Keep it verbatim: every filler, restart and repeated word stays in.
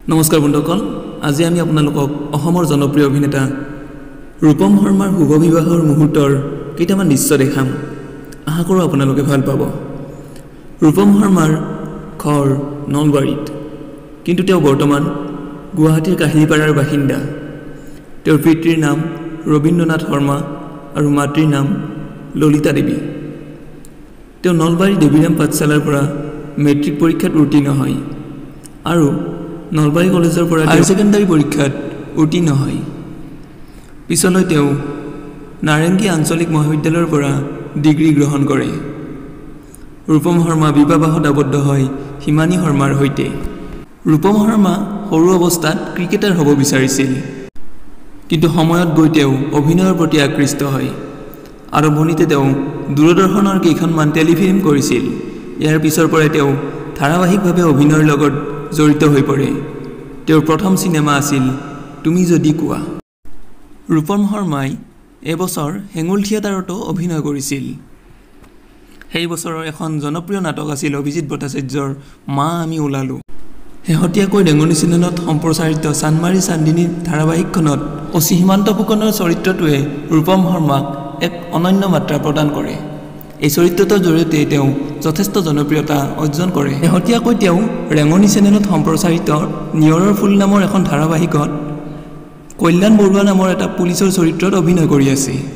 নমস্কাৰ বন্ধুসকল, আজি আমি আপোনালোকক অসমৰ জনপ্ৰিয় অভিনেতা ৰূপম শৰ্মাৰ শুভ বিবাহৰ মুহূৰ্তৰ কেইটামান দৃশ্য দেখাম। আশা কৰোঁ আপোনালোকে ভাল পাব। ৰূপম শৰ্মাৰ ঘৰ নলবাৰীত, কিন্তু তেওঁ বৰ্তমান গুৱাহাটীৰ কাহিলীপাৰাৰ বাসিন্দা। তেওঁৰ পিতৃৰ নাম ৰবীন্দ্ৰনাথ শৰ্মা আৰু মাতৃৰ নাম ললিতা দেৱী। তেওঁ নলবাৰী দেৱীৰাম পাঠশালাৰ পৰা মেট্ৰিক পৰীক্ষাত উত্তীৰ্ণ হয় আৰু নলবাৰী কলেজৰ পৰা হায়াৰ ছেকেণ্ডাৰী পৰীক্ষাত উত্তীৰ্ণ হয়। পিছলৈ তেওঁ নাৰেংগী আঞ্চলিক মহাবিদ্যালয়ৰ পৰা ডিগ্ৰী গ্ৰহণ কৰে। ৰূপম শৰ্মা বিবাহত আবদ্ধ হয় হিমানী শৰ্মাৰ সৈতে। ৰূপম শৰ্মা সৰু অৱস্থাত ক্ৰিকেটাৰ হ'ব বিচাৰিছিল, কিন্তু সময়ত গৈ তেওঁ অভিনয়ৰ প্ৰতি আকৃষ্ট হয়। আৰম্ভণিতে তেওঁ দূৰদৰ্শনৰ কেইখনমান টেলিফিল্ম কৰিছিল। ইয়াৰ পিছৰ পৰাই তেওঁ ধাৰাবাহিকভাৱে অভিনয়ৰ লগত জড়িত হৈ পৰে। তেওঁৰ প্ৰথম চিনেমা আছিল তুমি যদি কোৱা। ৰূপম শৰ্মাই এবছৰ হেঙুল থিয়েটাৰতো অভিনয় কৰিছিল। সেই বছৰৰ এখন জনপ্ৰিয় নাটক আছিল অভিজিত ভট্টাচাৰ্যৰ মা আমি ওলালোঁ। শেহতীয়াকৈ ৰেঙনি চেনেলত সম্প্ৰচাৰিত চানমাৰি চান্দিনী ধাৰাবাহিকখনত অচি সীমান্ত ফুকনৰ চৰিত্ৰটোৱে ৰূপম শৰ্মাক এক অনন্য মাত্ৰা প্ৰদান কৰে। এই চৰিত্ৰটোৰ জৰিয়তে তেওঁ যথেষ্ট জনপ্ৰিয়তা অৰ্জন কৰে। শেহতীয়াকৈ তেওঁ ৰেঙনি চেনেলত সম্প্ৰচাৰিত নিয়ৰৰ ফুল নামৰ এখন ধাৰাবাহিকত কল্যাণ বৰুৱা নামৰ এটা পুলিচৰ চৰিত্ৰত অভিনয় কৰি আছে।